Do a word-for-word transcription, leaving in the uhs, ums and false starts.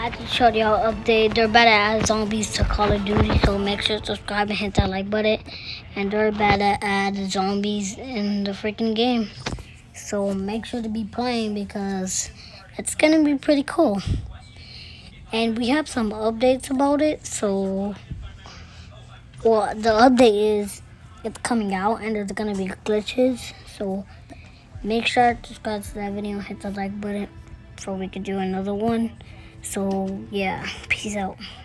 I just showed y'all update. They're better at zombies to Call of Duty, so make sure to subscribe and hit that like button. And they're better at zombies in the freaking game. So make sure to be playing because it's gonna be pretty cool. And we have some updates about it. So, well, the update is it's coming out and there's gonna be glitches. So make sure to subscribe to that video and hit the like button so we can do another one. So yeah, peace out.